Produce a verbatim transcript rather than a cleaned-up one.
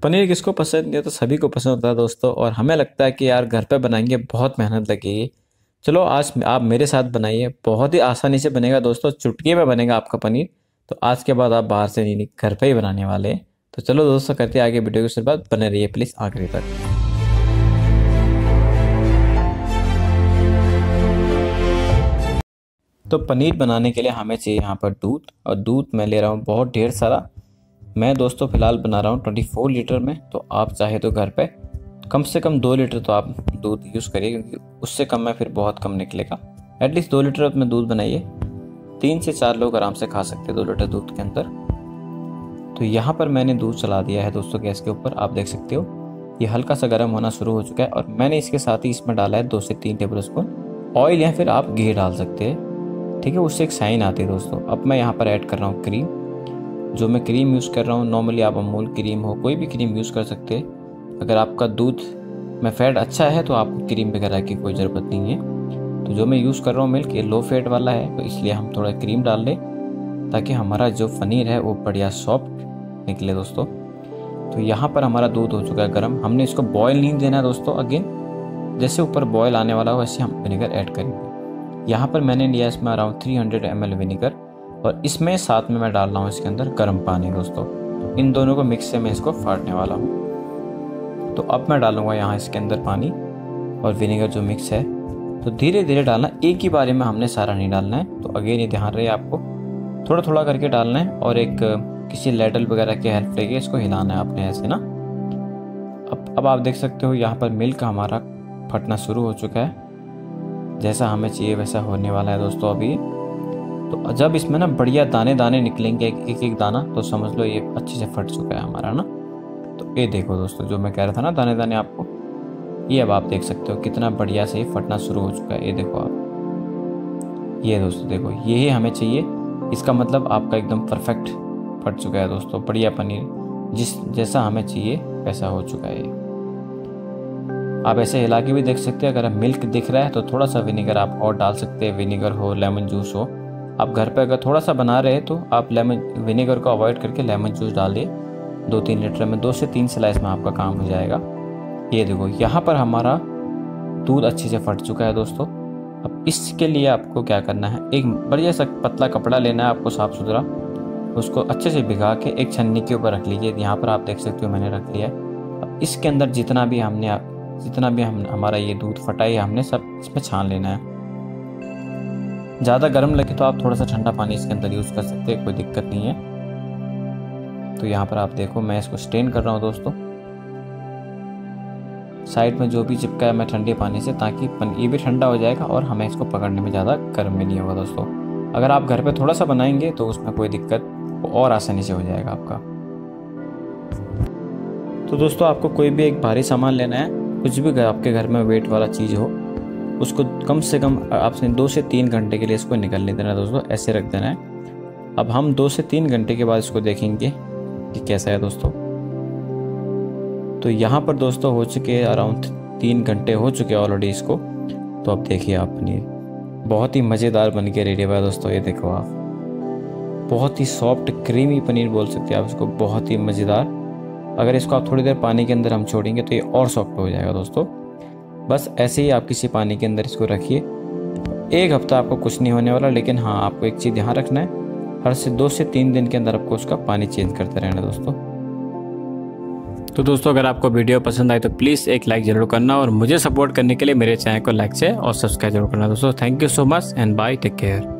पनीर किसको पसंद नहीं है, तो सभी को पसंद होता है दोस्तों। और हमें लगता है कि यार घर पे बनाएंगे बहुत मेहनत लगेगी। चलो आज आप मेरे साथ बनाइए, बहुत ही आसानी से बनेगा दोस्तों, चुटकी में बनेगा आपका पनीर। तो आज के बाद आप बाहर से नहीं, घर पे ही बनाने वाले हैं। तो चलो दोस्तों करते हैं आगे वीडियो की शुरुआत, बने रहिए प्लीज़ आखिरी तक। तो पनीर बनाने के लिए हमें चाहिए यहाँ पर दूध, और दूध मैं ले रहा हूँ बहुत ढेर सारा। मैं दोस्तों फ़िलहाल बना रहा हूँ चौबीस लीटर में, तो आप चाहे तो घर पे कम से कम दो लीटर तो आप दूध यूज़ करिए, क्योंकि उससे कम में फिर बहुत कम निकलेगा। एटलीस्ट दो लीटर में दूध बनाइए, तीन से चार लोग आराम से खा सकते हैं दो लीटर दूध के अंदर। तो यहाँ पर मैंने दूध चला दिया है दोस्तों गैस के ऊपर, आप देख सकते हो ये हल्का सा गर्म होना शुरू हो चुका है। और मैंने इसके साथ ही इसमें डाला है दो से तीन टेबल स्पून ऑयल, या फिर आप घी डाल सकते हैं, ठीक है, उससे एक शाइन आती है दोस्तों। अब मैं यहाँ पर ऐड कर रहा हूँ क्रीम। जो मैं क्रीम यूज़ कर रहा हूँ, नॉर्मली आप अमूल क्रीम हो, कोई भी क्रीम यूज़ कर सकते हैं। अगर आपका दूध में फैट अच्छा है तो आपको क्रीम वगैरह की कोई ज़रूरत नहीं है। तो जो मैं यूज़ कर रहा हूँ मिल्क, ये लो फैट वाला है, तो इसलिए हम थोड़ा क्रीम डाल लें ताकि हमारा जो पनीर है वो बढ़िया सॉफ्ट निकले दोस्तों। तो यहाँ पर हमारा दूध हो चुका है गर्म। हमने इसको बॉयल नहीं देना है दोस्तों, अगेन जैसे ऊपर बॉयल आने वाला हो वैसे हम विनेगर ऐड करेंगे। यहाँ पर मैंने लिया इसमें around three hundred M L vinegar, और इसमें साथ में मैं डाल रहा हूँ इसके अंदर गर्म पानी दोस्तों। इन दोनों को मिक्स से मैं इसको फाड़ने वाला हूँ। तो अब मैं डालूंगा यहाँ इसके अंदर पानी और विनेगर जो मिक्स है। तो धीरे धीरे डालना, एक ही बारी में हमने सारा नहीं डालना है। तो अगेन ये ध्यान रहे आपको, थोड़ा थोड़ा करके डालना है, और एक किसी लैडल वगैरह की हेल्प लेके इसको हिलाना है आपने ऐसे ना। अब अब आप देख सकते हो यहाँ पर मिल्क हमारा फटना शुरू हो चुका है, जैसा हमें चाहिए वैसा होने वाला है दोस्तों अभी। तो जब इसमें ना बढ़िया दाने दाने निकलेंगे एक एक, एक दाना, तो समझ लो ये अच्छे से फट चुका है हमारा ना। तो ये देखो दोस्तों, जो मैं कह रहा था ना दाने दाने आपको, ये अब आप देख सकते हो कितना बढ़िया से ये फटना शुरू हो चुका है। ये देखो आप, ये दोस्तों देखो, यही हमें चाहिए। इसका मतलब आपका एकदम परफेक्ट फट चुका है दोस्तों, बढ़िया पनीर जिस जैसा हमें चाहिए वैसा हो चुका है। आप ऐसे हिला के भी देख सकते हैं। अगर मिल्क दिख रहा है तो थोड़ा सा विनेगर आप और डाल सकते हैं, विनेगर हो, लेमन जूस हो। आप घर पे अगर थोड़ा सा बना रहे हैं तो आप लेमन विनेगर को अवॉइड करके लेमन जूस डालिए दो तीन लीटर में, दो से तीन स्लाइस में आपका काम हो जाएगा। ये देखो यहाँ पर हमारा दूध अच्छे से फट चुका है दोस्तों। अब इसके लिए आपको क्या करना है, एक बढ़िया सा पतला कपड़ा लेना है आपको साफ़ सुथरा, उसको अच्छे से भिगा के एक छन्नी के ऊपर रख लीजिए। यहाँ पर आप देख सकते हो मैंने रख लिया है। अब इसके अंदर जितना भी हमने जितना भी हम हमारा ये दूध फटा है हमने सब इसमें छान लेना है। ज़्यादा गर्म लगे तो आप थोड़ा सा ठंडा पानी इसके अंदर यूज़ कर सकते हैं, कोई दिक्कत नहीं है। तो यहाँ पर आप देखो मैं इसको स्ट्रेन कर रहा हूँ दोस्तों, साइड में जो भी चिपका है मैं ठंडे पानी से, ताकि ये भी ठंडा हो जाएगा और हमें इसको पकड़ने में ज़्यादा गर्म भी नहीं होगा दोस्तों। अगर आप घर पे थोड़ा सा बनाएंगे तो उसमें कोई दिक्कत और आसानी से हो जाएगा आपका। तो दोस्तों आपको कोई भी एक भारी सामान लेना है, कुछ भी आपके घर में वेट वाला चीज़ हो, उसको कम से कम आपने दो से तीन घंटे के लिए इसको निकलने देना दोस्तों, ऐसे रख देना है। अब हम दो से तीन घंटे के बाद इसको देखेंगे कि कैसा है दोस्तों। तो यहाँ पर दोस्तों हो चुके हैं अराउंड तीन घंटे हो चुके हैं ऑलरेडी इसको। तो अब देखिए आप, पनीर बहुत ही मज़ेदार बन के रेडी हुआ है दोस्तों। ये देखो आप, बहुत ही सॉफ्ट क्रीमी पनीर बोल सकते हैं आप इसको, बहुत ही मज़ेदार। अगर इसको आप थोड़ी देर पानी के अंदर हम छोड़ेंगे तो ये और सॉफ्ट हो जाएगा दोस्तों। बस ऐसे ही आप किसी पानी के अंदर इसको रखिए, एक हफ्ता आपको कुछ नहीं होने वाला। लेकिन हाँ, आपको एक चीज़ ध्यान रखना है, हर से दो से तीन दिन के अंदर आपको उसका पानी चेंज करते रहना दोस्तों। तो दोस्तों अगर आपको वीडियो पसंद आए तो प्लीज़ एक लाइक ज़रूर करना, और मुझे सपोर्ट करने के लिए मेरे चैनल को लाइक से और सब्सक्राइब जरूर करना दोस्तों। Thank you so much and bye, take care.